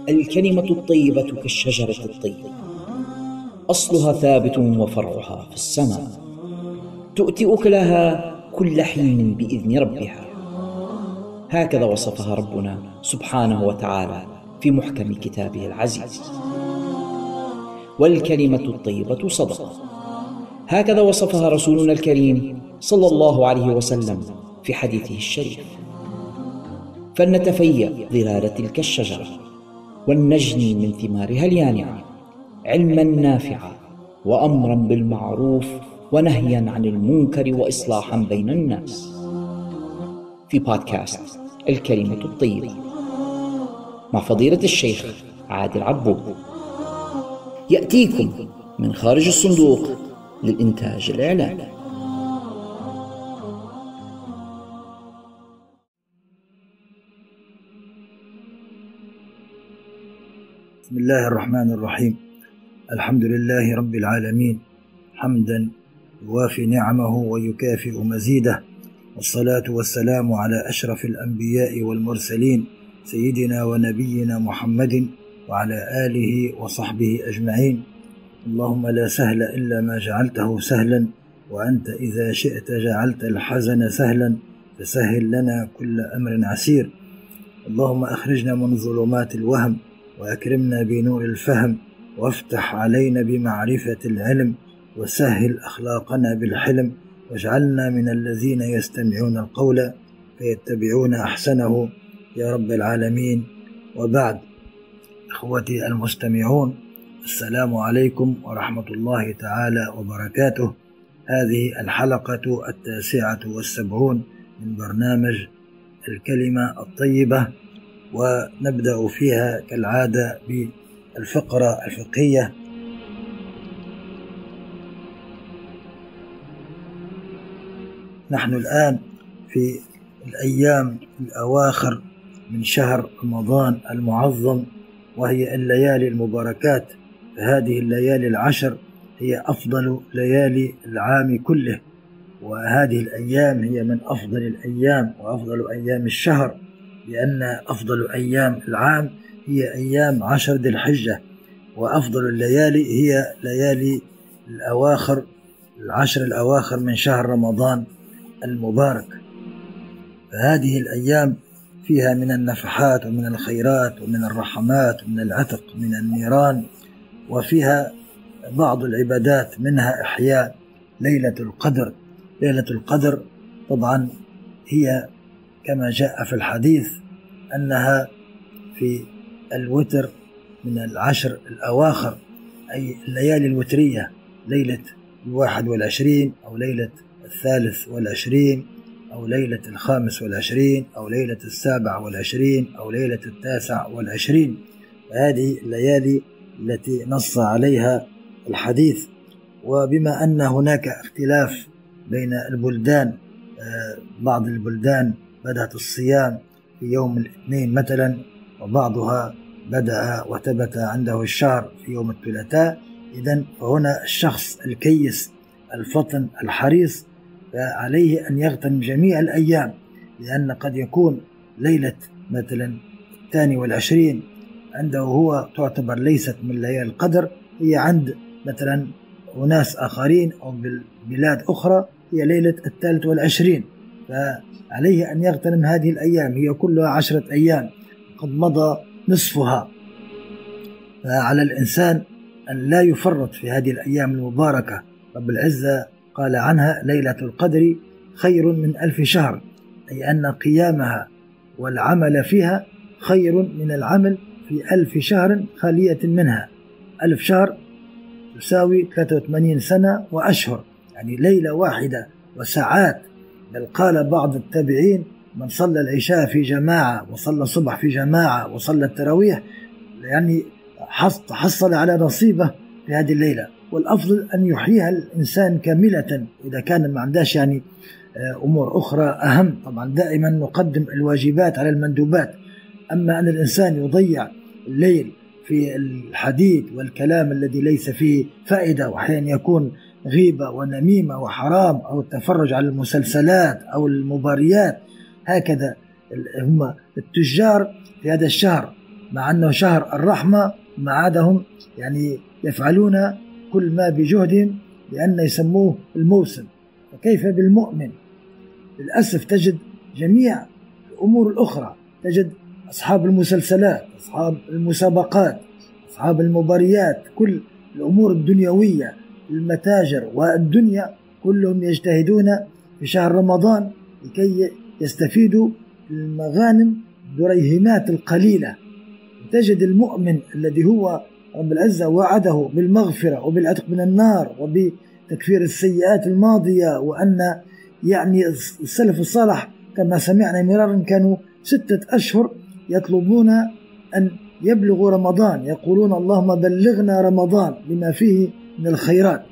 الكلمة الطيبة كالشجرة الطيبة، أصلها ثابت وفرعها في السماء، تؤتي أكلها كل حين بإذن ربها. هكذا وصفها ربنا سبحانه وتعالى في محكم كتابه العزيز. والكلمة الطيبة صدقة، هكذا وصفها رسولنا الكريم صلى الله عليه وسلم في حديثه الشريف. فلنتفيأ ظلال تلك الشجرة ولنجني من ثمارها اليانعة علما نافعا وأمرا بالمعروف ونهيا عن المنكر وإصلاحا بين الناس. في بودكاست الكلمة الطيبة مع فضيلة الشيخ عادل عبود، يأتيكم من خارج الصندوق للإنتاج الإعلامي. بسم الله الرحمن الرحيم. الحمد لله رب العالمين، حمدا يوافي نعمه ويكافئ مزيده، والصلاة والسلام على أشرف الأنبياء والمرسلين سيدنا ونبينا محمد وعلى آله وصحبه أجمعين. اللهم لا سهل إلا ما جعلته سهلا، وأنت إذا شئت جعلت الحزن سهلا، فسهل لنا كل أمر عسير. اللهم أخرجنا من ظلمات الوهم وأكرمنا بنور الفهم، وافتح علينا بمعرفة العلم، وسهل أخلاقنا بالحلم، واجعلنا من الذين يستمعون القول فيتبعون أحسنه يا رب العالمين. وبعد، إخوتي المستمعون، السلام عليكم ورحمة الله تعالى وبركاته. هذه الحلقة 79 من برنامج الكلمة الطيبة، ونبدأ فيها كالعادة بالفقرة الفقهية. نحن الآن في الأيام الأواخر من شهر رمضان المعظم، وهي الليالي المباركات. فهذه الليالي العشر هي أفضل ليالي العام كله، وهذه الأيام هي من أفضل الأيام وأفضل أيام الشهر، لأن أفضل أيام العام هي أيام 10 ذي الحجة، وأفضل الليالي هي ليالي الأواخر، العشر الأواخر من شهر رمضان المبارك. فهذه الأيام فيها من النفحات ومن الخيرات ومن الرحمات ومن العتق من النيران، وفيها بعض العبادات، منها إحياء ليلة القدر. ليلة القدر طبعا هي كما جاء في الحديث أنها في الوتر من العشر الأواخر، أي الليالي الوترية، ليلة 21 أو ليلة 23 أو ليلة 25 أو ليلة 27 أو ليلة 29. هذه الليالي التي نص عليها الحديث. وبما أن هناك اختلاف بين البلدان، بعض البلدان بدأت الصيام في يوم الاثنين مثلا، وبعضها بدأ وثبت عنده الشهر في يوم الثلاثاء. إذن فهنا الشخص الكيس الفطن الحريص فعليه أن يغتنم جميع الأيام، لأن قد يكون ليلة مثلا 22 عنده هو تعتبر ليست من ليالي القدر، هي عند مثلا أناس آخرين أو بالبلاد أخرى هي ليلة 23. فعليه أن يغتنم هذه الأيام، هي كلها 10 أيام قد مضى نصفها. فعلى الإنسان أن لا يفرط في هذه الأيام المباركة. رب العزة قال عنها: ليلة القدر خير من 1000 شهر، أي أن قيامها والعمل فيها خير من العمل في 1000 شهر خالية منها. 1000 شهر تساوي 83 سنة وأشهر، يعني ليلة واحدة وساعات. بل قال بعض التابعين: من صلى العشاء في جماعة وصلى الصبح في جماعة وصلى التراويح يعني حصل على نصيبه في هذه الليلة. والأفضل أن يحييها الإنسان كاملة إذا كان ما عندهاش يعني أمور أخرى أهم. طبعا دائما نقدم الواجبات على المندوبات، أما أن الإنسان يضيع الليل في الحديث والكلام الذي ليس فيه فائدة، وأحيانا يكون غيبة ونميمة وحرام، أو التفرج على المسلسلات أو المباريات. هكذا هم التجار في هذا الشهر مع أنه شهر الرحمة ما عادهم يعني يفعلون كل ما بجهدهم لأن يسموه الموسم. فكيف بالمؤمن؟ للأسف تجد جميع الأمور الأخرى، تجد أصحاب المسلسلات، أصحاب المسابقات، أصحاب المباريات، كل الأمور الدنيوية، المتاجر والدنيا كلهم يجتهدون في شهر رمضان لكي يستفيدوا المغانم الدريهمات القليلة. تجد المؤمن الذي هو رب العزة وعده بالمغفرة وبالعتق من النار وبتكفير السيئات الماضية، وأن يعني السلف الصالح كما سمعنا مرارا كانوا 6 أشهر يطلبون أن يبلغوا رمضان، يقولون اللهم بلغنا رمضان لما فيه من الخيرات.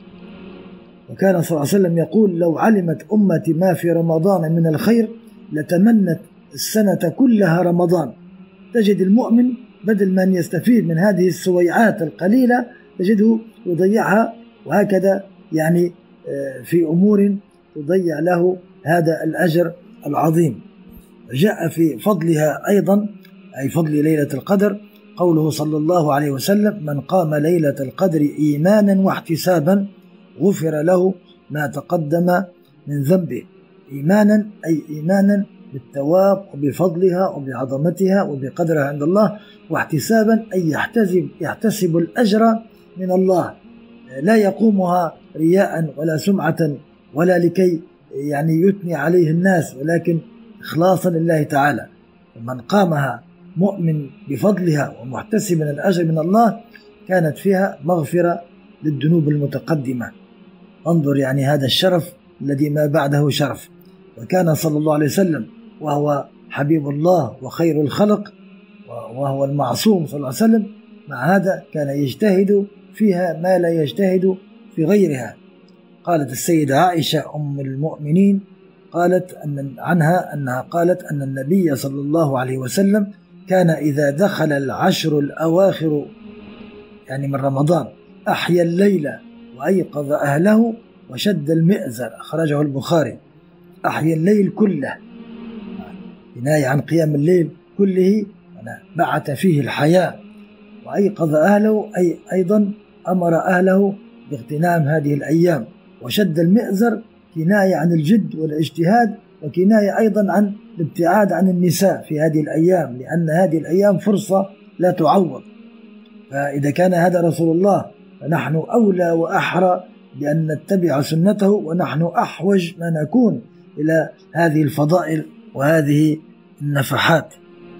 وكان صلى الله عليه وسلم يقول لو علمت أمتي ما في رمضان من الخير لتمنت السنة كلها رمضان. تجد المؤمن بدل من يستفيد من هذه السويعات القليلة تجده يضيعها، وهكذا يعني في أمور تضيع له هذا الأجر العظيم. جاء في فضلها أيضا أي فضل ليلة القدر قوله صلى الله عليه وسلم من قام ليلة القدر إيمانا واحتسابا غفر له ما تقدم من ذنبه. إيمانا أي إيمانا بالثواب وبفضلها وبعظمتها وبقدرها عند الله، واحتسابا أي يحتسب الأجر من الله، لا يقومها رياء ولا سمعة ولا لكي يعني يثني عليه الناس، ولكن إخلاصا لله تعالى. من قامها مؤمن بفضلها ومحتسبا الأجر من الله كانت فيها مغفرة للذنوب المتقدمة. انظر يعني هذا الشرف الذي ما بعده شرف. وكان صلى الله عليه وسلم وهو حبيب الله وخير الخلق وهو المعصوم صلى الله عليه وسلم، مع هذا كان يجتهد فيها ما لا يجتهد في غيرها. قالت السيدة عائشة أم المؤمنين قالت عنها أنها قالت أن النبي صلى الله عليه وسلم كان إذا دخل العشر الأواخر يعني من رمضان أحيا الليل وأيقظ أهله وشد المئزر، أخرجه البخاري. أحيا الليل كله كناية عن قيام الليل كله، بعث فيه الحياة، وأيقظ أهله أي أيضا أمر أهله باغتنام هذه الأيام، وشد المئزر كناية عن الجد والاجتهاد، وكناية أيضا عن الابتعاد عن النساء في هذه الأيام، لأن هذه الأيام فرصة لا تعوض. فإذا كان هذا رسول الله فنحن أولى وأحرى بأن نتبع سنته، ونحن أحوج ما نكون إلى هذه الفضائل وهذه النفحات.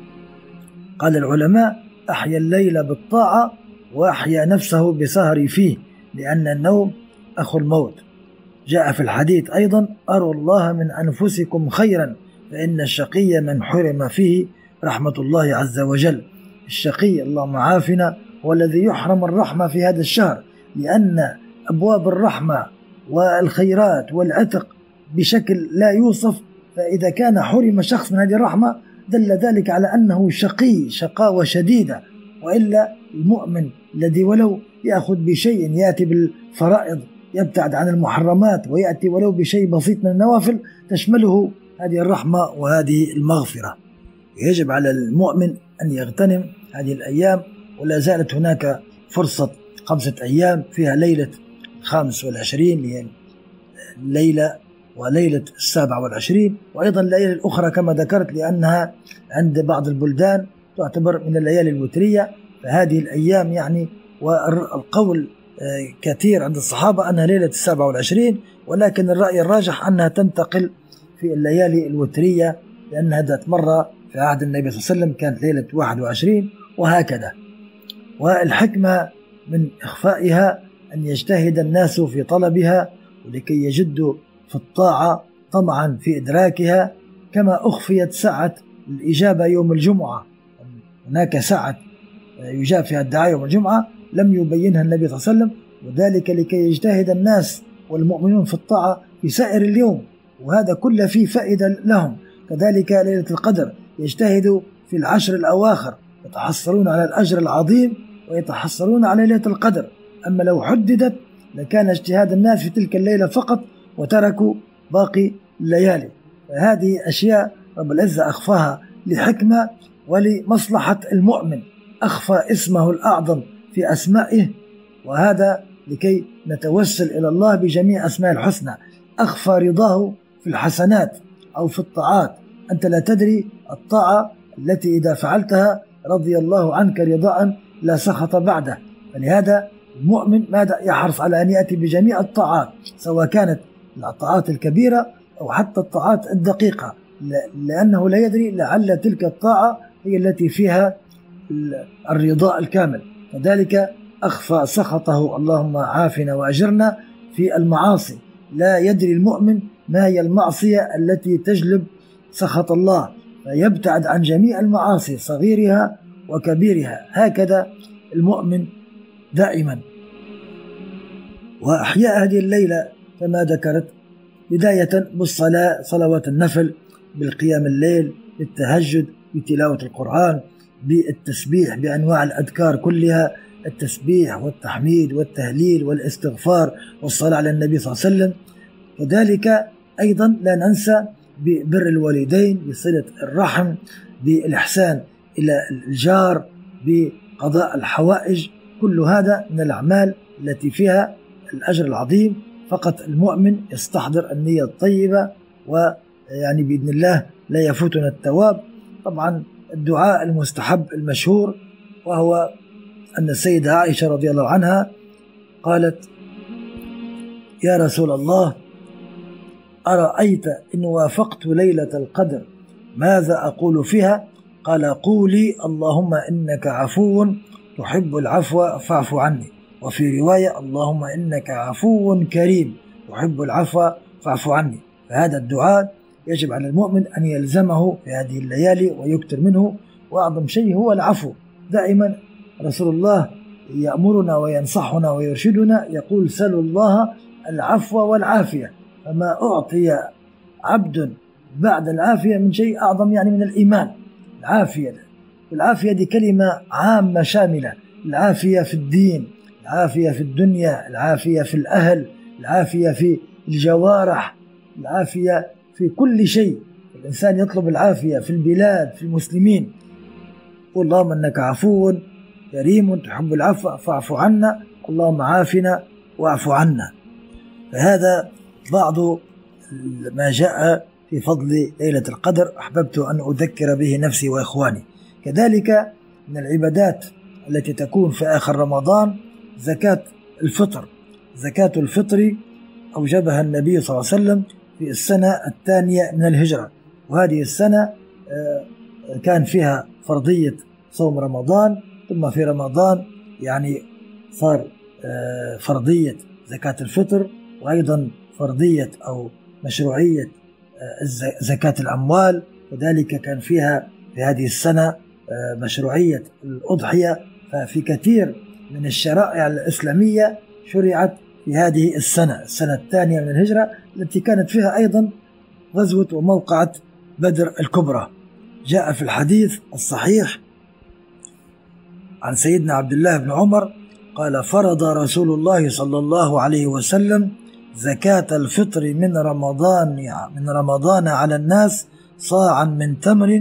قال العلماء أحيا الليل بالطاعة وأحيا نفسه بسهر فيه، لأن النوم أخو الموت. جاء في الحديث أيضا أروا الله من أنفسكم خيرا فإن الشقي من حرم فيه رحمة الله عز وجل. الشقي اللهم عافنا هو الذي يحرم الرحمة في هذا الشهر، لأن أبواب الرحمة والخيرات والعتق بشكل لا يوصف، فإذا كان حرم شخص من هذه الرحمة دل ذلك على أنه شقي شقاوة شديدة. وإلا المؤمن الذي ولو يأخذ بشيء يأتي بالفرائض يبتعد عن المحرمات ويأتي ولو بشيء بسيط من النوافل تشمله هذه الرحمة وهذه المغفرة. يجب على المؤمن أن يغتنم هذه الأيام، ولا زالت هناك فرصة 5 أيام فيها ليلة 25 هي الليلة وليلة 27، وأيضا الليلة الأخرى كما ذكرت لأنها عند بعض البلدان تعتبر من الليالي الوترية. فهذه الأيام يعني والقول كثير عند الصحابة أنها ليلة 27، ولكن الرأي الراجح أنها تنتقل في الليالي الوترية، لأنها ذات مرة في عهد النبي صلى الله عليه وسلم كانت ليلة 21 وهكذا. والحكمة من إخفائها أن يجتهد الناس في طلبها ولكي يجدوا في الطاعة طمعا في إدراكها، كما أخفيت ساعة الإجابة يوم الجمعة. هناك ساعة يجاب فيها الدعاء يوم الجمعة لم يبينها النبي صلى الله عليه وسلم، وذلك لكي يجتهد الناس والمؤمنون في الطاعة في سائر اليوم، وهذا كله فيه فائدة لهم. كذلك ليلة القدر يجتهدوا في العشر الأواخر يتحصلون على الأجر العظيم ويتحصلون على ليلة القدر. أما لو حددت لكان اجتهاد الناس في تلك الليلة فقط وتركوا باقي الليالي. فهذه أشياء رب العزة أخفاها لحكمة ولمصلحة المؤمن، أخفى اسمه الأعظم في أسمائه، وهذا لكي نتوسل إلى الله بجميع أسماء الحسنى. أخفى رضاه في الحسنات أو في الطاعات. أنت لا تدري الطاعة التي إذا فعلتها رضي الله عنك رضاء لا سخط بعده. فلهذا المؤمن ماذا يحرص على أن يأتي بجميع الطاعات، سواء كانت الطاعات الكبيرة أو حتى الطاعات الدقيقة، لأنه لا يدري لعل تلك الطاعة هي التي فيها الرضاء الكامل. كذلك أخفى سخطه، اللهم عافنا وأجرنا في المعاصي. لا يدري المؤمن ما هي المعصية التي تجلب سخط الله، فيبتعد عن جميع المعاصي صغيرها وكبيرها. هكذا المؤمن دائما. وأحياء هذه الليلة كما ذكرت، بداية بالصلاة، صلوات النفل، بالقيام الليل، بالتهجد، بتلاوة القرآن، بالتسبيح بأنواع الأذكار كلها، التسبيح والتحميد والتهليل والاستغفار والصلاة على النبي صلى الله عليه وسلم. كذلك أيضا لا ننسى ببر الوالدين، بصلة الرحم، بالإحسان إلى الجار، بقضاء الحوائج. كل هذا من الأعمال التي فيها الأجر العظيم. فقط المؤمن يستحضر النية الطيبة، ويعني بإذن الله لا يفوتنا الثواب. طبعا الدعاء المستحب المشهور، وهو أن السيدة عائشة رضي الله عنها قالت: يا رسول الله، أرأيت إن وافقت ليلة القدر ماذا أقول فيها؟ قال: قولي اللهم إنك عفو تحب العفو فاعف عني. وفي رواية: اللهم إنك عفو كريم تحب العفو فاعف عني. فهذا الدعاء يجب على المؤمن أن يلزمه في هذه الليالي ويكثر منه. وأعظم شيء هو العفو. دائما رسول الله يأمرنا وينصحنا ويرشدنا، يقول: سلوا الله العفو والعافية. فما أعطي عبد بعد العافية من شيء أعظم يعني من الإيمان. العافية، والعافية دي كلمة عامة شاملة. العافية في الدين، العافية في الدنيا، العافية في الأهل، العافية في الجوارح، العافية في كل شيء. الإنسان يطلب العافية في البلاد، في المسلمين. اللهم إنك عفو كريم تحب العفو فاعف عنا، اللهم عافنا واعف عنا. فهذا بعض ما جاء في فضل ليلة القدر، أحببت أن أذكر به نفسي وإخواني. كذلك من العبادات التي تكون في آخر رمضان زكاة الفطر. زكاة الفطر أوجبها النبي صلى الله عليه وسلم في السنة الثانية من الهجرة، وهذه السنة كان فيها فرضية صوم رمضان، ثم في رمضان يعني صار فرضية زكاة الفطر، وأيضا فرضية أو مشروعية زكاة الأموال. وذلك كان فيها في هذه السنة مشروعية الأضحية. ففي كثير من الشرائع الإسلامية شرعت في هذه السنة الثانية من الهجرة، التي كانت فيها أيضا غزوة وموقعة بدر الكبرى. جاء في الحديث الصحيح عن سيدنا عبد الله بن عمر قال: فرض رسول الله صلى الله عليه وسلم زكاة الفطر من رمضان على الناس صاعا من تمر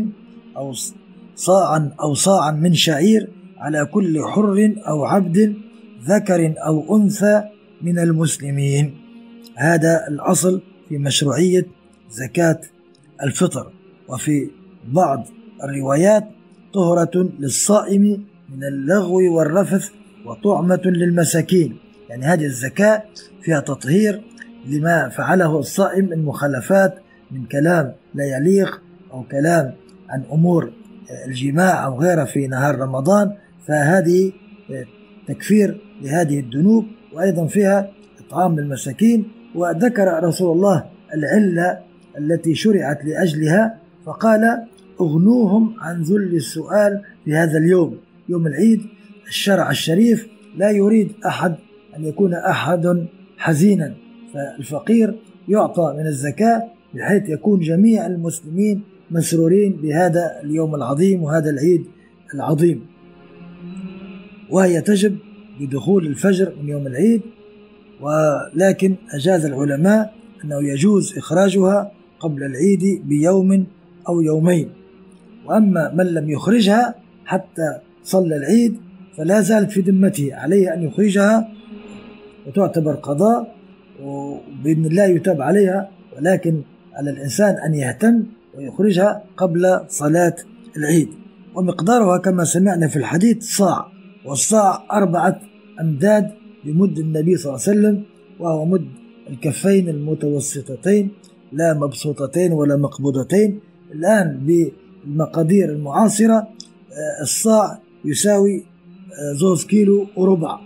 أو صاعا من شعير على كل حر أو عبد ذكر أو أنثى من المسلمين. هذا الأصل في مشروعية زكاة الفطر. وفي بعض الروايات: طهرة للصائم من اللغو والرفث وطعمة للمساكين. يعني هذه الزكاة فيها تطهير لما فعله الصائم من مخالفات، من كلام لا يليق أو كلام عن أمور الجماع أو غيرها في نهار رمضان. فهذه تكفير لهذه الذنوب، وأيضا فيها إطعام المساكين. وذكر رسول الله العلة التي شرعت لأجلها، فقال: اغنوهم عن ذل السؤال في هذا اليوم، يوم العيد. الشرع الشريف لا يريد أحد أن يكون أحد حزينا، فالفقير يعطى من الزكاة بحيث يكون جميع المسلمين مسرورين بهذا اليوم العظيم وهذا العيد العظيم. وهي تجب بدخول الفجر من يوم العيد، ولكن أجاز العلماء أنه يجوز إخراجها قبل العيد بيوم أو يومين. وأما من لم يخرجها حتى صلى العيد فلا زالت في ذمته، عليه أن يخرجها وتعتبر قضاء، وبإذن الله يتاب عليها، ولكن على الإنسان أن يهتم ويخرجها قبل صلاة العيد. ومقدارها كما سمعنا في الحديث صاع، والصاع 4 أمداد بمد النبي صلى الله عليه وسلم، وهو مد الكفين المتوسطتين لا مبسوطتين ولا مقبوضتين. الآن بالمقادير المعاصرة الصاع يساوي 2 كيلو وربع،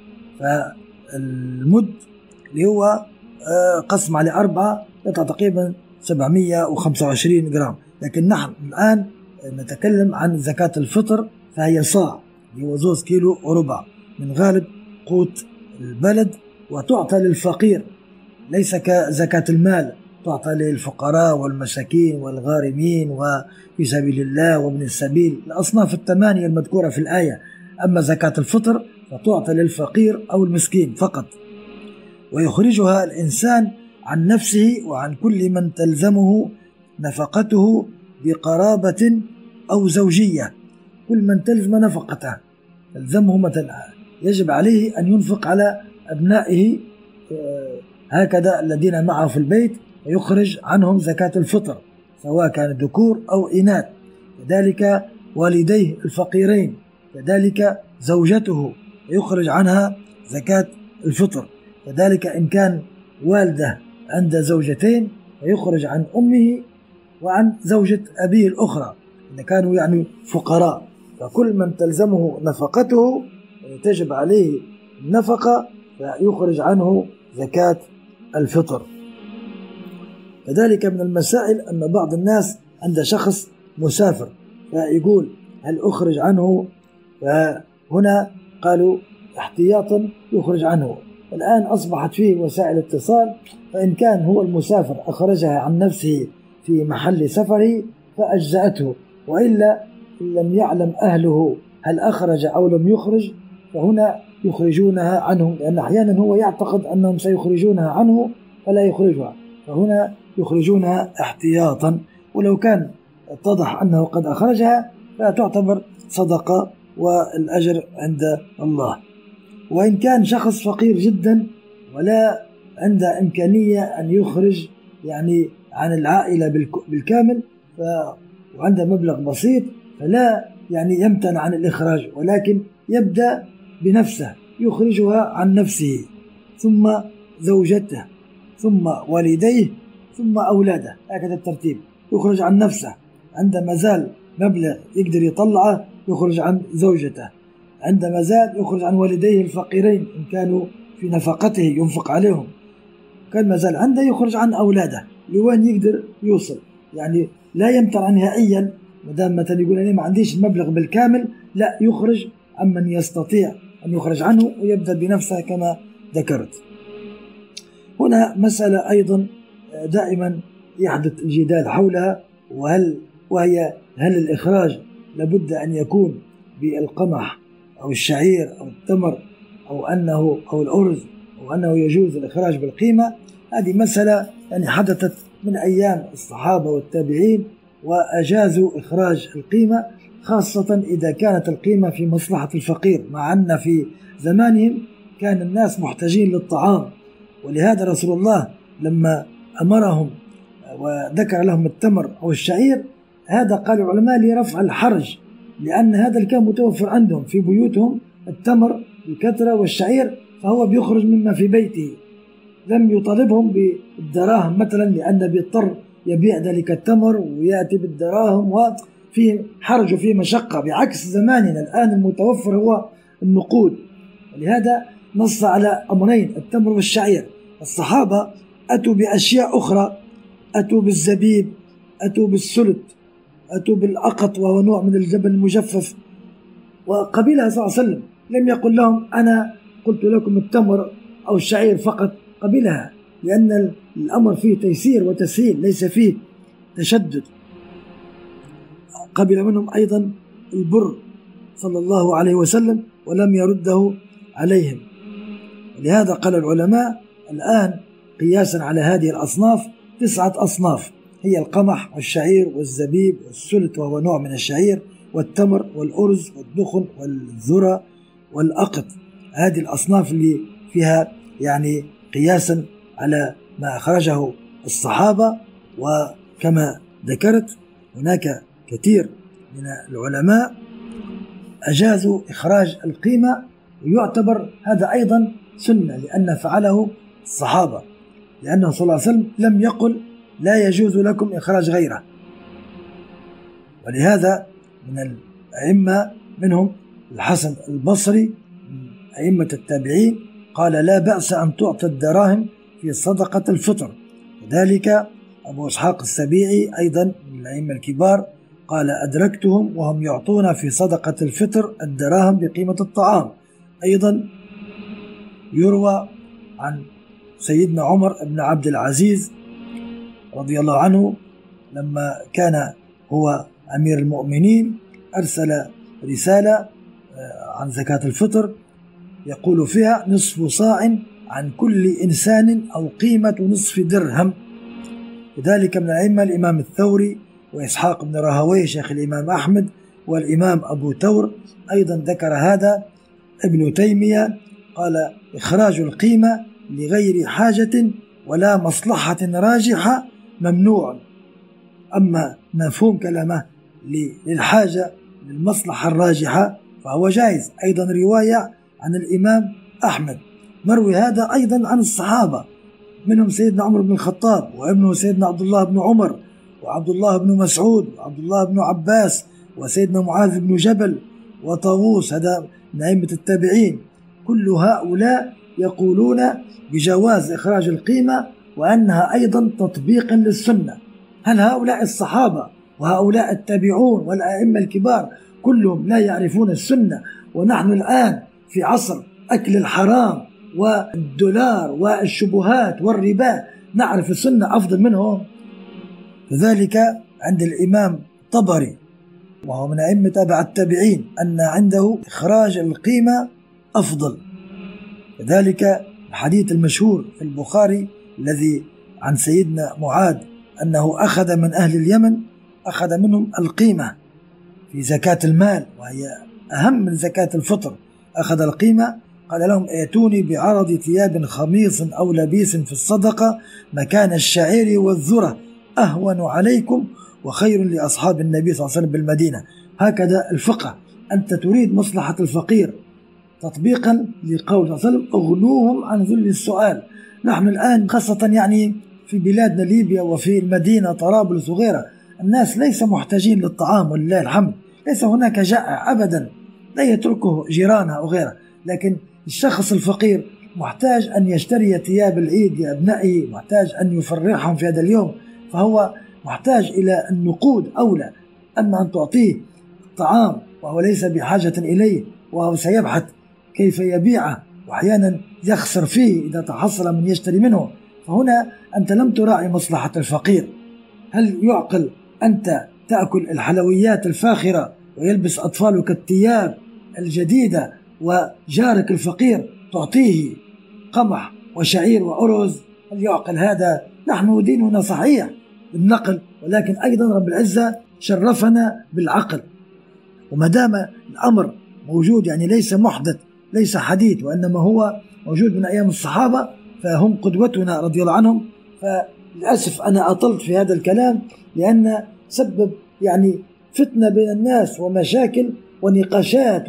فالمد اللي هو قسم على 4 يطلع تقريبا 725 جرام. لكن نحن الآن نتكلم عن زكاة الفطر، فهي صاع اللي هو 2 كيلو وربع من غالب قوت البلد، وتعطى للفقير ليس كزكاة المال، تعطى للفقراء والمساكين والغارمين وفي سبيل الله وابن السبيل، الأصناف 8 المذكورة في الآية. أما زكاة الفطر فتعطى للفقير أو المسكين فقط، ويخرجها الإنسان عن نفسه وعن كل من تلزمه نفقته بقرابة أو زوجية. كل من تلزم نفقته تلزمه، مثلا يجب عليه أن ينفق على أبنائه هكذا الذين معه في البيت، ويخرج عنهم زكاة الفطر سواء كان ذكور أو إناث. كذلك والديه الفقيرين، كذلك زوجته يخرج عنها زكاة الفطر. كذلك إن كان والده عند زوجتين فيخرج عن أمه وعن زوجة أبيه الأخرى إذا كانوا يعني فقراء. فكل من تلزمه نفقته تجب عليه النفقة فيخرج عنه زكاة الفطر. كذلك من المسائل أن بعض الناس عند شخص مسافر فيقول هل أخرج عنه؟ فهنا قالوا احتياطا يخرج عنه. الآن أصبحت فيه وسائل اتصال، فإن كان هو المسافر أخرجها عن نفسه في محل سفره فأجزأته، وإلا إن لم يعلم أهله هل أخرج أو لم يخرج فهنا يخرجونها عنه، لأن أحيانا هو يعتقد أنهم سيخرجونها عنه فلا يخرجها، فهنا يخرجونها احتياطا. ولو كان اتضح أنه قد أخرجها فتعتبر صدقة والأجر عند الله. وإن كان شخص فقير جدا ولا عنده إمكانية أن يخرج يعني عن العائلة بالكامل وعنده مبلغ بسيط فلا يعني يمتنع عن الإخراج، ولكن يبدأ بنفسه يخرجها عن نفسه ثم زوجته ثم والديه ثم أولاده، هكذا الترتيب. يخرج عن نفسه عندما زال مبلغ يقدر يطلعه يخرج عن زوجته، عندما زال يخرج عن والديه الفقيرين إن كانوا في نفقته ينفق عليهم، كان ما زال عنده يخرج عن أولاده لوين يقدر يوصل، يعني لا يمتنع نهائيا. مدام مثلا يقول أنا ما عنديش المبلغ بالكامل، لا يخرج عمن يستطيع أن يخرج عنه ويبدأ بنفسه كما ذكرت. هنا مسألة أيضا دائما يحدث الجدال حولها، وهي هل الإخراج لابد أن يكون بالقمح أو الشعير أو التمر أو الأرز أو أنه يجوز الإخراج بالقيمة. هذه مسألة يعني حدثت من أيام الصحابة والتابعين وأجازوا إخراج القيمة، خاصة إذا كانت القيمة في مصلحة الفقير، مع أن في زمانهم كان الناس محتاجين للطعام، ولهذا رسول الله لما أمرهم وذكر لهم التمر أو الشعير هذا قال العلماء لرفع الحرج، لأن هذا كان متوفر عندهم في بيوتهم التمر بكثرة والشعير، فهو بيخرج مما في بيته، لم يطالبهم بالدراهم مثلا لأن بيضطر يبيع ذلك التمر ويأتي بالدراهم وفي حرج وفي مشقة، بعكس زماننا الآن المتوفر هو النقود. ولهذا نص على أمرين التمر والشعير. الصحابة أتوا بأشياء أخرى، أتوا بالزبيب، أتوا بالسلت، أتوا بالأقط وهو نوع من الجبل المجفف، وقبلها صلى الله عليه وسلم، لم يقل لهم أنا قلت لكم التمر أو الشعير فقط، قبلها، لأن الأمر فيه تيسير وتسهيل ليس فيه تشدد. قبل منهم أيضا البر صلى الله عليه وسلم ولم يرده عليهم. لهذا قال العلماء الآن قياسا على هذه الأصناف 9 أصناف، هي القمح والشعير والزبيب والسلت وهو نوع من الشعير والتمر والأرز والدخن والذرة والأقط. هذه الأصناف اللي فيها يعني قياسا على ما أخرجه الصحابة. وكما ذكرت هناك كثير من العلماء أجازوا إخراج القيمة، ويعتبر هذا أيضا سنة لأن فعله الصحابة، لأنه صلى الله عليه وسلم لم يقل لا يجوز لكم إخراج غيره. ولهذا من الأئمة منهم الحسن البصري من أئمة التابعين قال لا بأس أن تعطى الدراهم في صدقة الفطر. وذلك أبو إسحاق السبيعي أيضا من الأئمة الكبار قال أدركتهم وهم يعطون في صدقة الفطر الدراهم بقيمة الطعام. أيضا يروى عن سيدنا عمر بن عبد العزيز رضي الله عنه لما كان هو أمير المؤمنين أرسل رسالة عن زكاة الفطر يقول فيها نصف صاع عن كل إنسان أو قيمة نصف درهم. وذلك من الأئمة الإمام الثوري وإسحاق بن راهويه شيخ الإمام أحمد والإمام أبو ثور أيضا ذكر هذا. ابن تيمية قال إخراج القيمة لغير حاجة ولا مصلحة راجحة ممنوع، أما مفهوم كلامه للحاجة للمصلحة الراجحة فهو جائز. أيضا رواية عن الإمام أحمد مروي هذا أيضا عن الصحابة، منهم سيدنا عمر بن الخطاب وابنه سيدنا عبد الله بن عمر وعبد الله بن مسعود وعبد الله بن عباس وسيدنا معاذ بن جبل وطاووس هذا من أئمة التابعين. كل هؤلاء يقولون بجواز إخراج القيمة وأنها أيضا تطبيقا للسنة. هل هؤلاء الصحابة وهؤلاء التابعون والأئمة الكبار كلهم لا يعرفون السنة، ونحن الآن في عصر أكل الحرام والدولار والشبهات والربا نعرف السنة أفضل منهم؟ كذلك عند الإمام الطبري وهو من أئمة تابع التابعين أن عنده إخراج القيمة أفضل. كذلك الحديث المشهور في البخاري الذي عن سيدنا معاذ أنه أخذ من أهل اليمن أخذ منهم القيمة في زكاة المال وهي أهم من زكاة الفطر. أخذ القيمة قال لهم ائتوني بعرض ثياب خميص أو لبيس في الصدقة مكان الشعير والذرة أهون عليكم وخير لأصحاب النبي صلى الله عليه وسلم بالمدينة. هكذا الفقه، أنت تريد مصلحة الفقير تطبيقا لقول صلى الله عليه وسلم اغنوهم عن ذل السؤال. نحن الآن خاصة يعني في بلادنا ليبيا وفي المدينة طرابلس وغيرها الناس ليس محتاجين للطعام ولله الحمد، ليس هناك جائع أبدا لا يتركه جيرانها وغيرها، لكن الشخص الفقير محتاج أن يشتري ثياب العيد لأبنائه، محتاج أن يفرحهم في هذا اليوم، فهو محتاج إلى النقود أولى. أما أن تعطيه الطعام وهو ليس بحاجة إليه وهو سيبحث كيف يبيعه وأحيانا يخسر فيه إذا تحصل من يشتري منه، فهنا أنت لم تراعي مصلحة الفقير. هل يعقل أنت تأكل الحلويات الفاخرة ويلبس أطفالك الثياب الجديدة وجارك الفقير تعطيه قمح وشعير وأرز؟ هل يعقل هذا؟ نحن ديننا صحيح بالنقل، ولكن أيضا رب العزة شرفنا بالعقل. وما دام الأمر موجود يعني ليس محدث ليس حديث وإنما هو موجود من أيام الصحابة فهم قدوتنا رضي الله عنهم. فللأسف أنا أطلت في هذا الكلام لأن سبب يعني فتنة بين الناس ومشاكل ونقاشات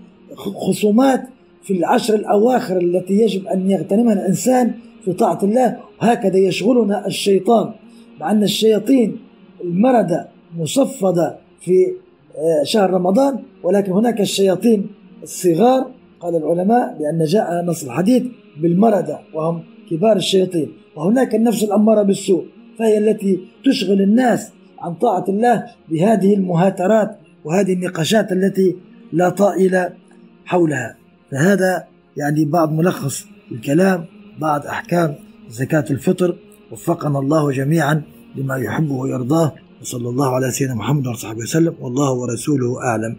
وخصومات في العشر الأواخر التي يجب أن يغتنمها الإنسان في طاعة الله. وهكذا يشغلنا الشيطان، مع أن الشياطين المردة مصفدة في شهر رمضان، ولكن هناك الشياطين الصغار قال العلماء بأن جاء نص الحديث بالمردة وهم كبار الشياطين، وهناك النفس الأمارة بالسوء فهي التي تشغل الناس عن طاعة الله بهذه المهاترات وهذه النقاشات التي لا طائل حولها. فهذا يعني بعض ملخص الكلام، بعض أحكام زكاة الفطر. وفقنا الله جميعا لما يحبه ويرضاه، وصلى الله على سيدنا محمد وصحبه وسلم، والله ورسوله أعلم.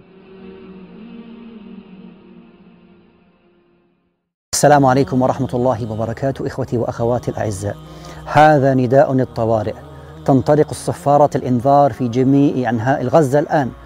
السلام عليكم ورحمة الله وبركاته. إخوتي وأخواتي الأعزاء، هذا نداء الطوارئ. تنطلق الصفارة الإنذار في جميع أنحاء غزة الآن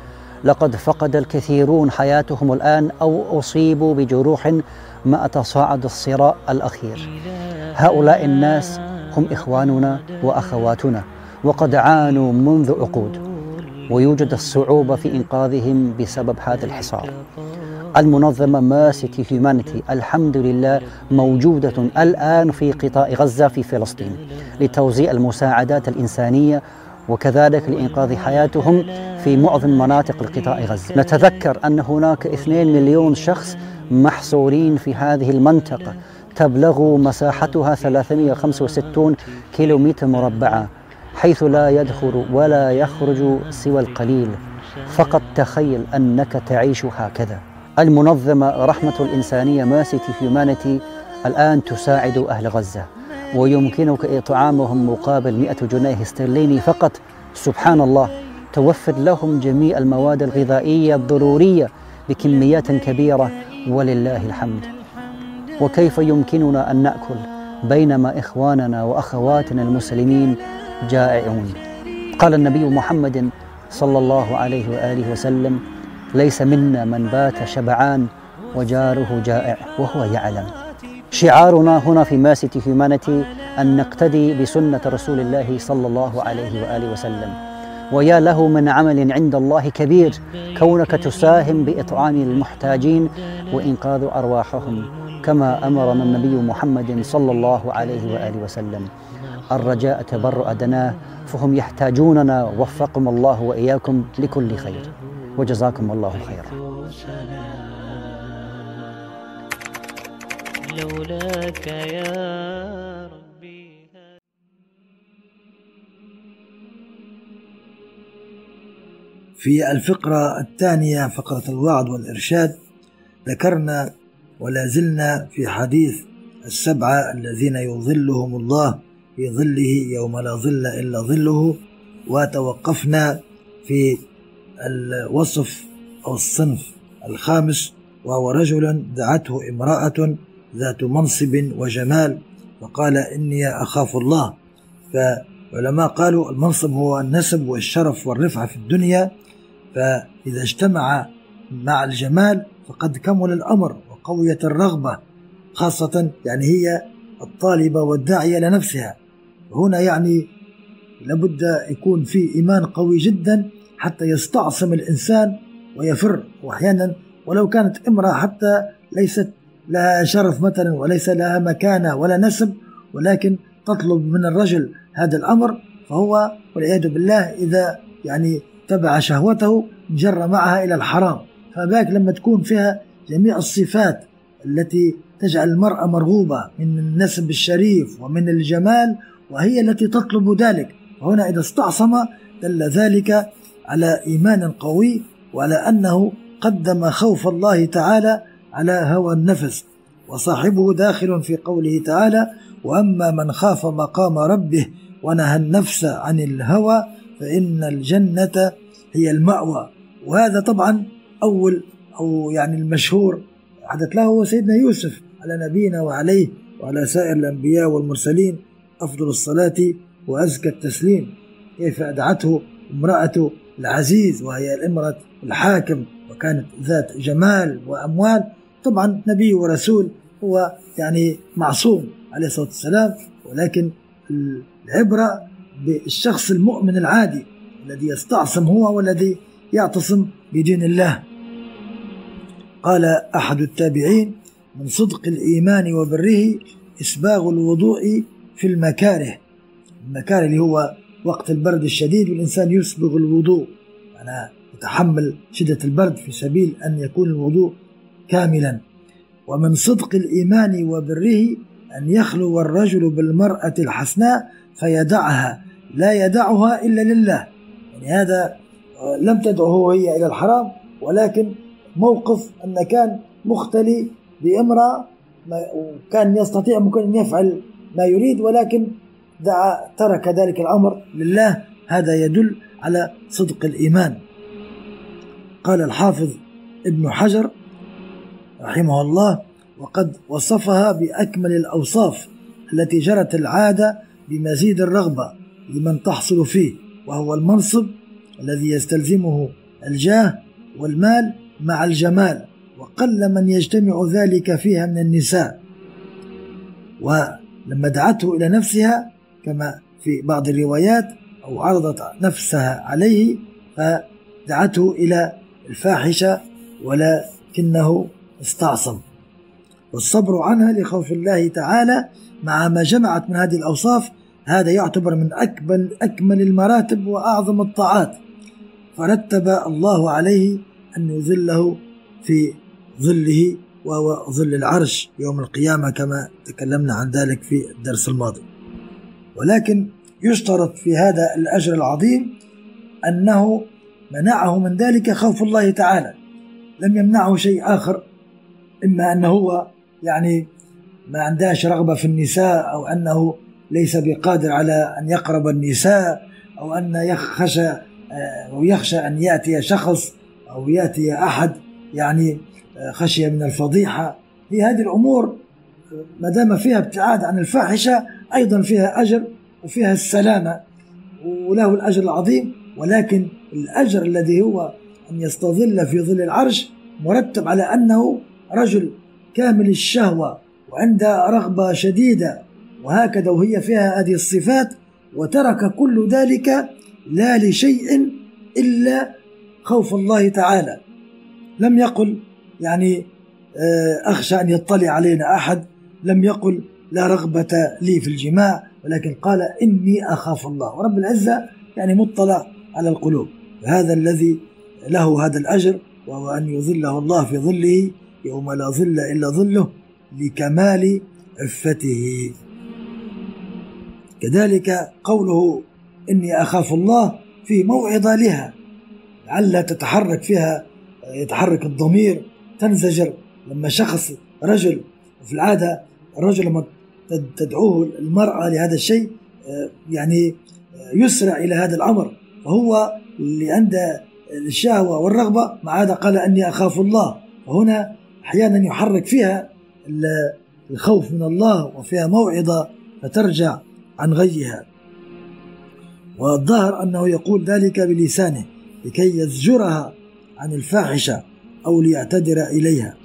لقد فقد الكثيرون حياتهم الآن أو أصيبوا بجروح مع تصاعد الصراع الأخير. هؤلاء الناس هم إخواننا وأخواتنا، وقد عانوا منذ عقود، ويوجد الصعوبة في إنقاذهم بسبب هذا الحصار. المنظمة ماسيتي هيومانيتي الحمد لله موجودة الآن في قطاع غزة في فلسطين لتوزيع المساعدات الإنسانية وكذلك لإنقاذ حياتهم في معظم مناطق القطاع غزة. نتذكر أن هناك 2 مليون شخص محصورين في هذه المنطقة تبلغ مساحتها 365 كيلومتر مربع، حيث لا يدخل ولا يخرج سوى القليل. فقط تخيل أنك تعيش هكذا. المنظمة رحمة الإنسانية ماسيتي هيومانيتي الآن تساعد أهل غزة، ويمكنك إطعامهم مقابل 100 جنيه استرليني فقط. سبحان الله، توفر لهم جميع المواد الغذائية الضرورية بكميات كبيرة ولله الحمد. وكيف يمكننا أن نأكل بينما إخواننا وأخواتنا المسلمين جائعون؟ قال النبي محمد صلى الله عليه وآله وسلم: ليس منا من بات شبعان وجاره جائع وهو يعلم. شعارنا هنا في ماسيتي هيومانيتي أن نقتدي بسنة رسول الله صلى الله عليه وآله وسلم، ويا له من عمل عند الله كبير كونك تساهم بإطعام المحتاجين وإنقاذ أرواحهم كما أمرنا النبي محمد صلى الله عليه وآله وسلم. الرجاء تبرؤ أدناه، فهم يحتاجوننا، وفقكم الله وإياكم لكل خير، وجزاكم الله خيرا. لولاك يا ربي. في الفقرة الثانية، فقرة الوعظ والإرشاد، ذكرنا ولا زلنا في حديث السبعة الذين يظلهم الله في ظله يوم لا ظل إلا ظله، وتوقفنا في الوصف أو الصنف الخامس، وهو رجل دعته امرأة ذات منصب وجمال فقال: إني أخاف الله. فالعلماء قالوا المنصب هو النسب والشرف والرفعة في الدنيا، فإذا اجتمع مع الجمال فقد كمل الأمر وقويت الرغبة، خاصة يعني هي الطالبة والداعية لنفسها. هنا يعني لابد يكون في إيمان قوي جدا حتى يستعصم الإنسان ويفر. وأحيانا ولو كانت امرأة حتى ليست لها شرف مثلا وليس لها مكانة ولا نسب، ولكن تطلب من الرجل هذا الأمر، فهو والعياذ بالله إذا يعني تبع شهوته جر معها إلى الحرام. فباك لما تكون فيها جميع الصفات التي تجعل المرأة مرغوبة من النسب الشريف ومن الجمال، وهي التي تطلب ذلك. هنا إذا استعصم دل ذلك على إيمان قوي، وعلى أنه قدم خوف الله تعالى على هوى النفس. وصاحبه داخل في قوله تعالى: وأما من خاف مقام ربه ونهى النفس عن الهوى فإن الجنة هي المأوى. وهذا طبعا أول أو يعني المشهور حدث له هو سيدنا يوسف على نبينا وعليه وعلى سائر الأنبياء والمرسلين أفضل الصلاة وأزكى التسليم، كيف أدعته امرأة العزيز وهي الامرأة الحاكم، وكانت ذات جمال وأموال. طبعا نبي ورسول هو يعني معصوم عليه الصلاة والسلام، ولكن العبرة بالشخص المؤمن العادي الذي يستعصم هو والذي يعتصم بدين الله. قال أحد التابعين: من صدق الإيمان وبره إسباغ الوضوء في المكاره. المكاره اللي هو وقت البرد الشديد والإنسان يسبغ الوضوء، يعني يتحمل شدة البرد في سبيل أن يكون الوضوء كاملا. ومن صدق الإيمان وبره أن يخلو الرجل بالمرأة الحسناء فيدعها، لا يدعها إلا لله. يعني هذا لم تدعه هي إلى الحرام، ولكن موقف أن كان مختلي بامرأة وكان يستطيع ممكن أن يفعل ما يريد، ولكن ترك ذلك الأمر لله. هذا يدل على صدق الإيمان. قال الحافظ ابن حجر رحمه الله: وقد وصفها بأكمل الأوصاف التي جرت العادة بمزيد الرغبة لمن تحصل فيه، وهو المنصب الذي يستلزمه الجاه والمال مع الجمال، وقل من يجتمع ذلك فيها من النساء. ولما دعته إلى نفسها كما في بعض الروايات أو عرضت نفسها عليه فدعته إلى الفاحشة ولكنه استعصم. والصبر عنها لخوف الله تعالى مع ما جمعت من هذه الأوصاف هذا يعتبر من أكمل المراتب وأعظم الطاعات، فرتب الله عليه أن يظله في ظله وهو ظل العرش يوم القيامة كما تكلمنا عن ذلك في الدرس الماضي. ولكن يشترط في هذا الأجر العظيم أنه منعه من ذلك خوف الله تعالى، لم يمنعه شيء آخر، إما أنه هو يعني ما عندهش رغبة في النساء، أو أنه ليس بقادر على أن يقرب النساء، أو أن يخشى أن يأتي شخص أو يأتي أحد يعني خشية من الفضيحة. في هذه الأمور ما دام فيها ابتعاد عن الفاحشة أيضا فيها أجر وفيها السلامة وله الأجر العظيم. ولكن الأجر الذي هو أن يستظل في ظل العرش مرتب على أنه رجل كامل الشهوة وعنده رغبة شديدة وهكذا، وهي فيها هذه الصفات، وترك كل ذلك لا لشيء إلا خوف الله تعالى. لم يقل يعني أخشى أن يطلع علينا أحد، لم يقل لا رغبة لي في الجماع، ولكن قال إني أخاف الله. ورب العزة يعني مطلع على القلوب. هذا الذي له هذا الأجر، وهو أن يظله الله في ظله يوم لا ظل إلا ظله لكمال عفته. كذلك قوله إني أخاف الله في موعظة لها لعل تتحرك فيها، يتحرك الضمير، تنزجر لما شخص رجل، وفي العادة الرجل لما تدعوه المرأة لهذا الشيء يعني يسرع إلى هذا الأمر، فهو اللي عنده الشهوة والرغبة مع هذا قال أني أخاف الله. وهنا أحيانا يحرك فيها الخوف من الله وفيها موعظة فترجع عن غيها. والظاهر أنه يقول ذلك بلسانه لكي يزجرها عن الفاحشة أو ليعتذر إليها.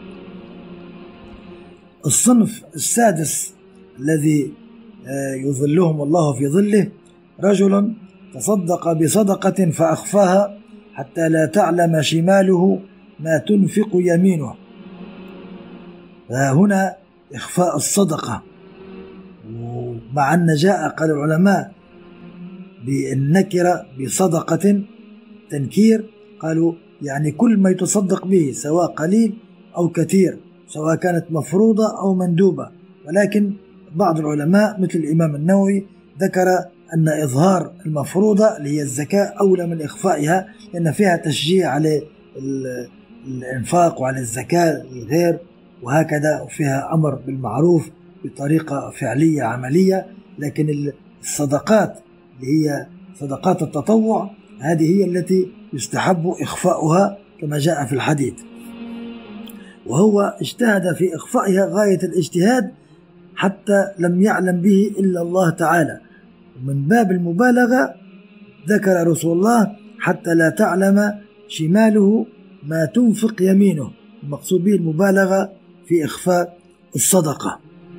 الصنف السادس الذي يظلهم الله في ظله رجل تصدق بصدقة فأخفاها حتى لا تعلم شماله ما تنفق يمينه. فهنا إخفاء الصدقة، ومع أن جاء قال العلماء بالنكرة بصدقة تنكير، قالوا يعني كل ما يتصدق به سواء قليل أو كثير، سواء كانت مفروضة أو مندوبة. ولكن بعض العلماء مثل الإمام النووي ذكر أن إظهار المفروضة اللي هي الزكاة أولى من إخفائها، لأن فيها تشجيع على الإنفاق وعلى الزكاة للغير وهكذا، وفيها أمر بالمعروف بطريقة فعلية عملية. لكن الصدقات اللي هي صدقات التطوع هذه هي التي يستحب إخفاؤها كما جاء في الحديث، وهو اجتهد في إخفائها غاية الاجتهاد حتى لم يعلم به إلا الله تعالى. ومن باب المبالغة ذكر رسول الله حتى لا تعلم شماله ما تنفق يمينه، المقصود به المبالغة في إخفاء الصدقة.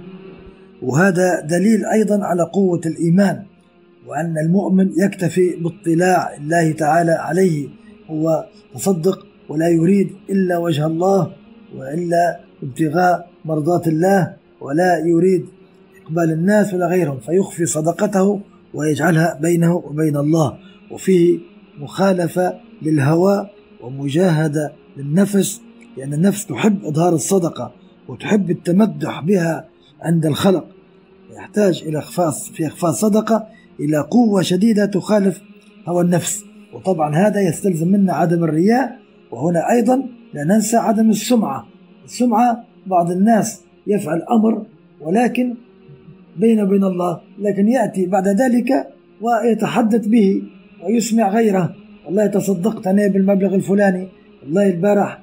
وهذا دليل أيضا على قوة الإيمان، وأن المؤمن يكتفي باطلاع الله تعالى عليه، هو تصدق ولا يريد إلا وجه الله وإلا ابتغاء مرضات الله، ولا يريد إقبال الناس ولا غيرهم، فيخفي صدقته ويجعلها بينه وبين الله. وفيه مخالفة للهوى ومجاهدة للنفس، لأن النفس تحب إظهار الصدقة وتحب التمدح بها عند الخلق، يحتاج إلى إخفاء صدقة إلى قوة شديدة تخالف هوى النفس. وطبعا هذا يستلزم منا عدم الرياء، وهنا أيضا لا ننسى عدم السمعة. بعض الناس يفعل أمر ولكن بينه وبين الله، لكن يأتي بعد ذلك ويتحدث به ويسمع غيره، والله تصدقت أنا بالمبلغ الفلاني، والله البارح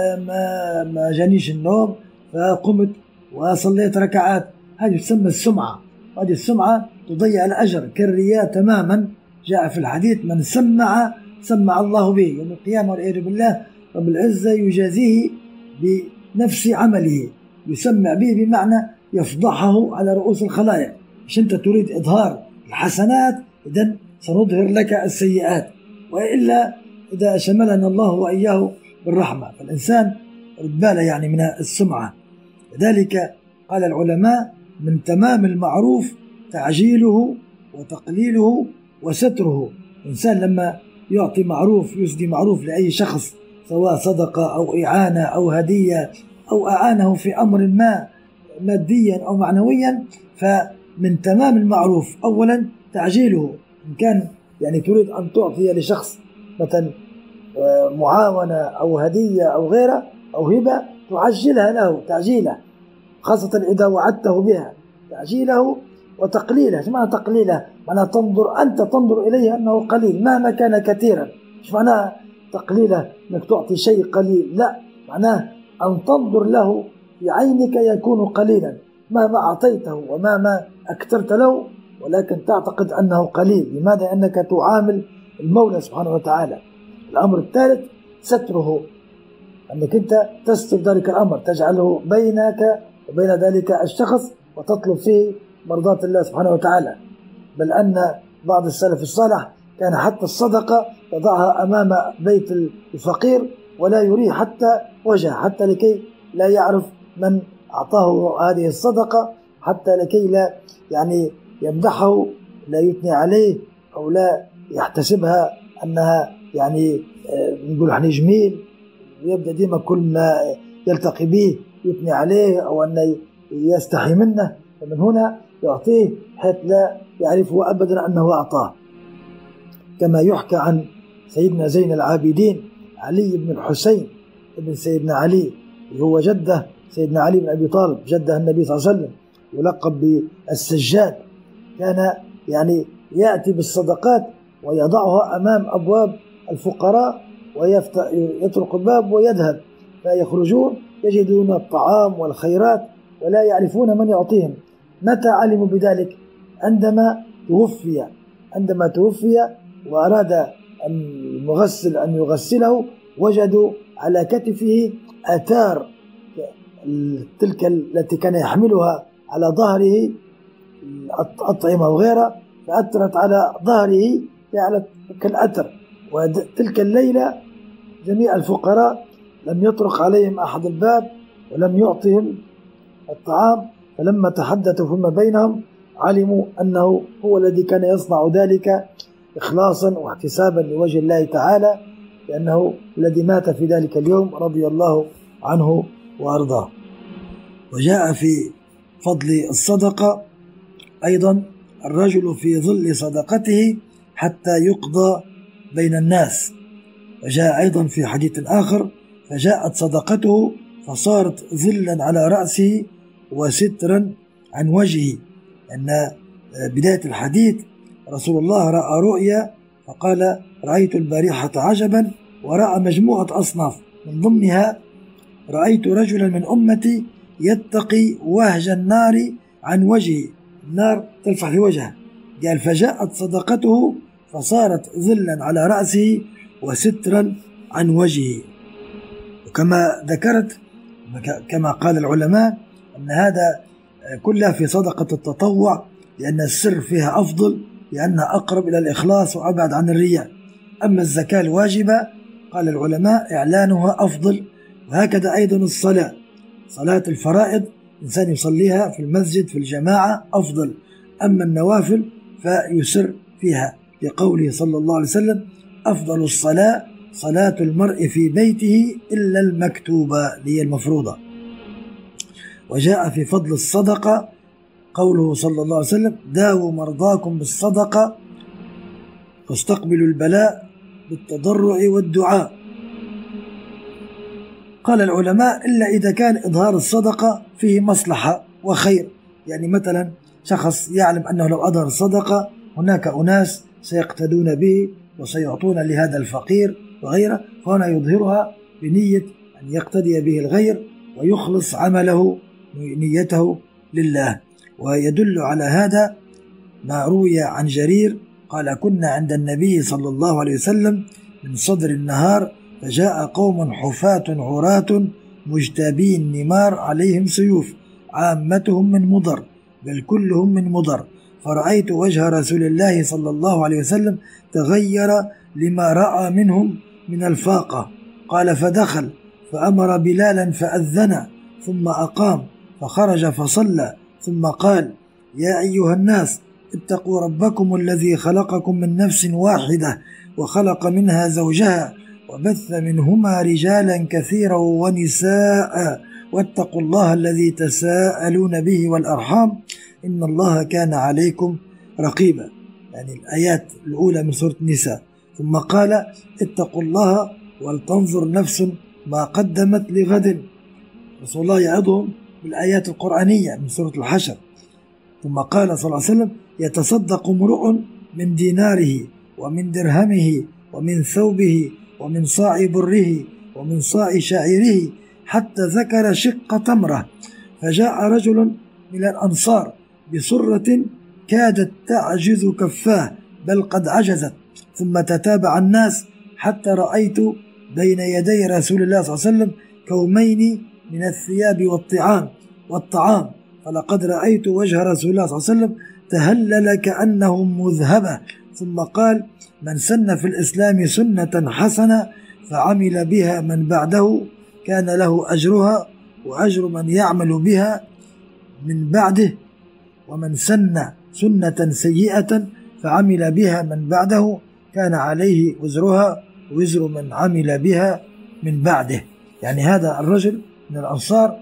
ما جانيش النوم فقمت وصليت ركعات. هذه تسمى السمعة، وهذه السمعة تضيع الأجر كالرياء تماما. جاء في الحديث من سمع سمع الله به يوم القيامة والعياذ بالله. رب العزة يجازيه بنفس عمله، يسمع به بمعنى يفضحه على رؤوس الخلائق. مش أنت تريد إظهار الحسنات، إذن سنظهر لك السيئات، وإلا إذا شملنا الله وإياه بالرحمة. فالإنسان رد باله يعني من السمعة. لذلك قال العلماء من تمام المعروف تعجيله وتقليله وستره. الإنسان لما يعطي معروف، يسدي معروف لأي شخص، سواء صدقة أو إعانة أو هدية أو أعانه في أمر ما ماديا أو معنويا، فمن تمام المعروف أولا تعجيله. إن كان يعني تريد أن تعطي لشخص مثلا معاونة أو هدية أو غيره أو هبة، تعجلها له تعجيله، خاصة إذا وعدته بها، تعجيله وتقليله. ايش معنى تقليله؟ معنى أنت تنظر إليه أنه قليل مهما كان كثيرا. مش معناه تقليله أنك تعطي شيء قليل، لا، معناه أن تنظر له في عينك يكون قليلا مهما أعطيته ومهما أكثرت له، ولكن تعتقد أنه قليل. لماذا؟ أنك تعامل المولى سبحانه وتعالى. الأمر الثالث ستره، أنك أنت تستر ذلك الأمر، تجعله بينك وبين ذلك الشخص وتطلب فيه مرضاة الله سبحانه وتعالى. بل أن بعض السلف الصالح كان حتى الصدقة يضعها أمام بيت الفقير ولا يريه حتى وجهه، حتى لكي لا يعرف من أعطاه هذه الصدقة، حتى لكي لا يعني يمدحه، لا يثني عليه أو لا يحتسبها أنها يعني نقول احنا جميل، ويبدأ ديما كل ما يلتقي به يثني عليه أو أن يستحي منه، ومن هنا يعطيه حتى لا يعرفه أبدا أنه أعطاه. كما يحكى عن سيدنا زين العابدين علي بن الحسين ابن سيدنا علي، وهو جده سيدنا علي بن أبي طالب، جده النبي صلى الله عليه وسلم، يلقب بالسجاد. كان يعني يأتي بالصدقات ويضعها أمام أبواب الفقراء ويطرق الباب ويذهب، فيخرجون يجدون الطعام والخيرات ولا يعرفون من يعطيهم. متى علموا بذلك؟ عندما توفي وأراد المغسل أن يغسله، وجدوا على كتفه آثار تلك التي كان يحملها على ظهره الأطعمة وغيرها، فأثرت على ظهره يعني كالأثر. وتلك الليلة جميع الفقراء لم يطرق عليهم أحد الباب ولم يعطهم الطعام، فلما تحدثوا فيما بينهم علموا أنه هو الذي كان يصنع ذلك إخلاصا واحتسابا لوجه الله تعالى، لأنه الذي مات في ذلك اليوم رضي الله عنه وأرضاه. وجاء في فضل الصدقة أيضا الرجل في ظل صدقته حتى يقضى بين الناس. وجاء أيضا في حديث آخر فجاءت صدقته فصارت ظلا على رأسه وسترا عن وجهه. أن بداية الحديث رسول الله رأى رؤيا فقال رأيت البارحة عجبا، ورأى مجموعة أصناف، من ضمنها رأيت رجلا من أمتي يتقي وهج النار عن وجهه، النار تلفح في وجهه. قال فجاءت صدقته فصارت ظلا على رأسه وسترا عن وجهه. وكما ذكرت كما قال العلماء أن هذا كلها في صدقة التطوع، لأن السر فيها أفضل، لأنها أقرب إلى الإخلاص وأبعد عن الرياء. أما الزكاة الواجبة قال العلماء إعلانها أفضل، وهكذا أيضا الصلاة، صلاة الفرائض إنسان يصليها في المسجد في الجماعة أفضل، أما النوافل فيسر فيها، لقوله صلى الله عليه وسلم أفضل الصلاة صلاة المرء في بيته إلا المكتوبة هي المفروضة. وجاء في فضل الصدقة قوله صلى الله عليه وسلم داووا مرضاكم بالصدقة واستقبلوا البلاء بالتضرع والدعاء. قال العلماء إلا إذا كان إظهار الصدقة فيه مصلحة وخير، يعني مثلا شخص يعلم أنه لو أظهر الصدقة هناك أناس سيقتدون به وسيعطون لهذا الفقير وغيره، فهنا يظهرها بنية أن يقتدي به الغير ويخلص عمله نيته لله. ويدل على هذا ما روي عن جرير قال كنا عند النبي صلى الله عليه وسلم من صدر النهار، فجاء قوم حفاة عراة مجتابي النمار عليهم سيوف، عامتهم من مضر بل كلهم من مضر، فرأيت وجه رسول الله صلى الله عليه وسلم تغير لما رأى منهم من الفاقة. قال: فدخل فأمر بلالا فأذن، ثم أقام، فخرج فصلى، ثم قال: يا أيها الناس اتقوا ربكم الذي خلقكم من نفس واحدة وخلق منها زوجها وبث منهما رجالا كثيرا ونساء، واتقوا الله الذي تساءلون به والأرحام إن الله كان عليكم رقيبا. يعني الآيات الأولى من سورة النساء. ثم قال: اتقوا الله ولتنظر نفس ما قدمت لغد. رسول الله يعظهم بالآيات القرآنية من سورة الحشر. ثم قال صلى الله عليه وسلم: يتصدق امرؤ من ديناره ومن درهمه ومن ثوبه ومن صاع بره ومن صاع شعيره، حتى ذكر شق تمرة، فجاء رجل من الأنصار بسرة كادت تعجز كفاه بل قد عجزت، ثم تتابع الناس حتى رأيت بين يدي رسول الله صلى الله عليه وسلم كومين من الثياب والطعام، فلقد رأيت وجه رسول الله صلى الله عليه وسلم تهلل كأنه مذهبة. ثم قال: من سن في الإسلام سنة حسنة فعمل بها من بعده كان له أجرها وأجر من يعمل بها من بعده، ومن سن سنة سيئة فعمل بها من بعده كان عليه وزرها وزر من عمل بها من بعده. يعني هذا الرجل من الأنصار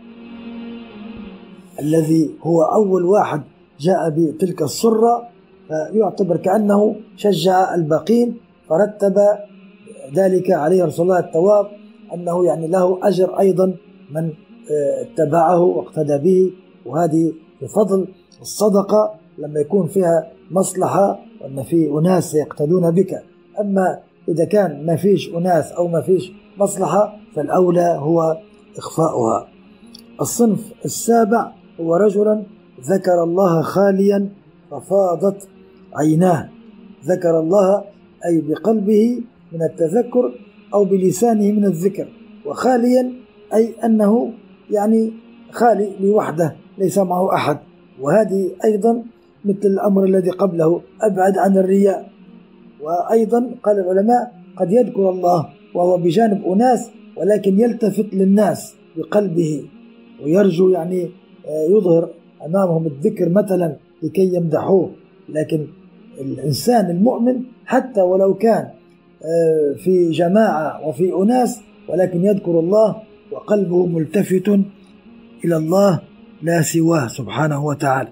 الذي هو أول واحد جاء بتلك السرة، فيعتبر كأنه شجع الباقين، فرتب ذلك عليه رسول الله التواب أنه يعني له أجر أيضا من اتبعه واقتدى به. وهذه بفضل الصدقة لما يكون فيها مصلحة وأن في أناس يقتدون بك. أما إذا كان ما فيش أناس أو ما فيش مصلحة فالأولى هو إخفاؤها. الصنف السابع هو رجلا ذكر الله خاليا ففاضت عيناه. ذكر الله أي بقلبه من التذكر أو بلسانه من الذكر، وخاليا أي أنه يعني خالي لوحده ليس معه أحد. وهذه أيضا مثل الأمر الذي قبله، أبعد عن الرياء. وأيضا قال العلماء قد يذكر الله وهو بجانب أناس ولكن يلتفت للناس بقلبه ويرجو يعني يظهر أمامهم الذكر مثلا لكي يمدحوه. لكن الإنسان المؤمن حتى ولو كان في جماعة وفي أناس ولكن يذكر الله وقلبه ملتفت إلى الله لا سواه سبحانه وتعالى.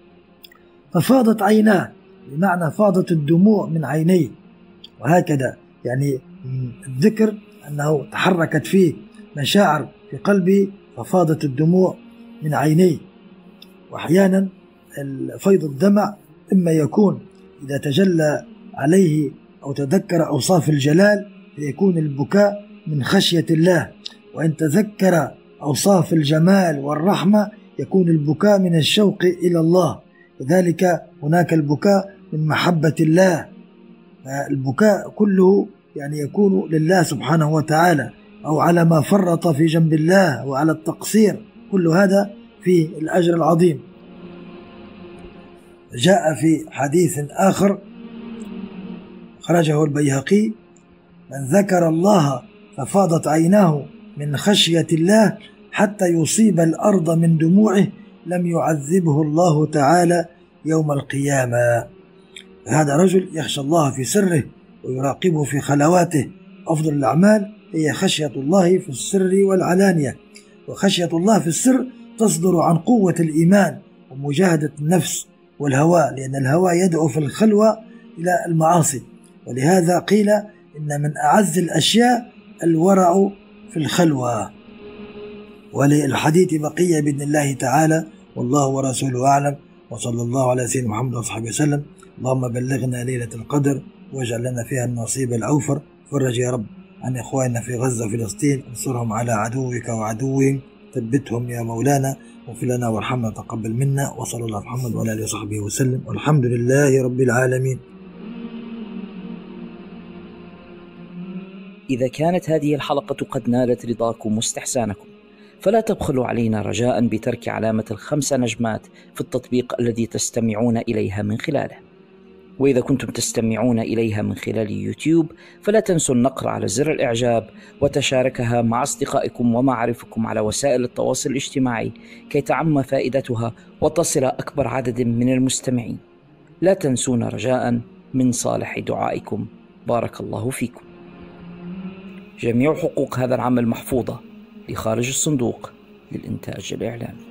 ففاضت عيناه بمعنى فاضت الدموع من عينيه. وهكذا يعني الذكر أنه تحركت فيه مشاعر في قلبه ففاضت الدموع من عينيه. وأحيانا فيض الدمع إما يكون إذا تجلى عليه أو تذكر أوصاف الجلال فيكون البكاء من خشية الله، وإن تذكر أوصاف الجمال والرحمة يكون البكاء من الشوق إلى الله. وذلك هناك البكاء من محبة الله. البكاء كله يعني يكون لله سبحانه وتعالى أو على ما فرط في جنب الله وعلى التقصير، كل هذا فيه الأجر العظيم. جاء في حديث آخر خرجه البيهقي: من ذكر الله ففاضت عيناه من خشية الله حتى يصيب الأرض من دموعه لم يعذبه الله تعالى يوم القيامة. هذا رجل يخشى الله في سره ويراقبه في خلواته. أفضل الأعمال هي خشية الله في السر والعلانية. وخشية الله في السر تصدر عن قوة الإيمان ومجاهدة النفس والهوى، لأن الهوى يدعو في الخلوة إلى المعاصي. ولهذا قيل إن من أعز الأشياء الورع في الخلوة. وللحديث بقية بإذن الله تعالى، والله ورسوله أعلم، وصلى الله على سيدنا محمد وصحبه وسلم. اللهم بلغنا ليلة القدر واجعل لنا فيها النصيب الأوفر. فرج يا رب عن إخواننا في غزة وفلسطين، انصرهم على عدوك وعدوهم، ثبتهم يا مولانا، واغفر لنا وارحمنا وتقبل منا. وصلى الله على محمد وعلى آله وصحبه وسلم، والحمد لله رب العالمين. إذا كانت هذه الحلقة قد نالت رضاكم واستحسانكم، فلا تبخلوا علينا رجاء بترك علامة ال5 نجمات في التطبيق الذي تستمعون إليها من خلاله. وإذا كنتم تستمعون إليها من خلال يوتيوب، فلا تنسوا النقر على زر الإعجاب وتشاركها مع أصدقائكم ومعارفكم على وسائل التواصل الاجتماعي كي تعم فائدتها وتصل أكبر عدد من المستمعين. لا تنسونا رجاء من صالح دعائكم. بارك الله فيكم. جميع حقوق هذا العمل محفوظة لخارج الصندوق للإنتاج الإعلامي.